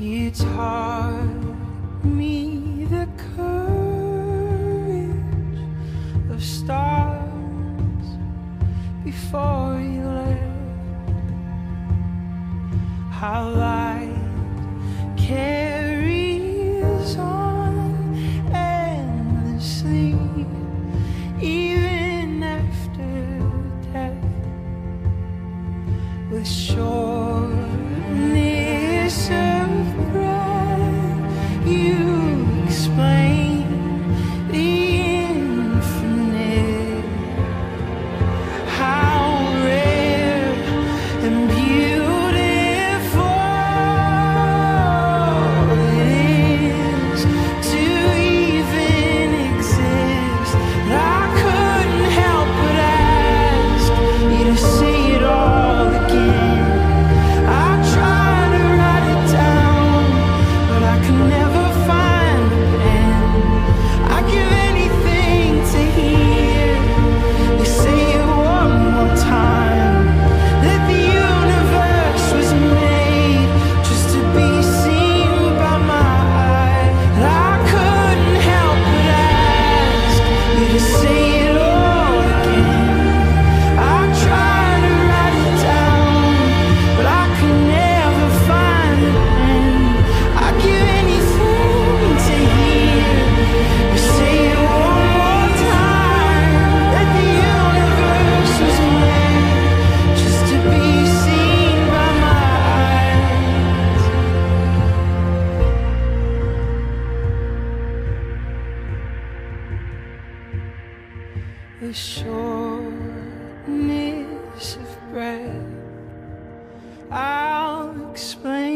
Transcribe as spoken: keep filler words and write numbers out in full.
You taught me the courage of stars before you left. How light carries on endlessly, even after death. With shortness of breath, you explain the infinite. How rare and beautiful it is to even exist. I couldn't help but ask you to say it all again. I tried to write it down, but I could never find a pen. I'd give anything to hear you say it one more time, that the universe was made just to be seen by my eyes. I couldn't help but ask you to say it all again. I tried to write it down, but I could never find a pen. I'd give anything to hear you say it one more time, that the universe was made just to be seen by my eyes. The shortness of breath, I'll explain.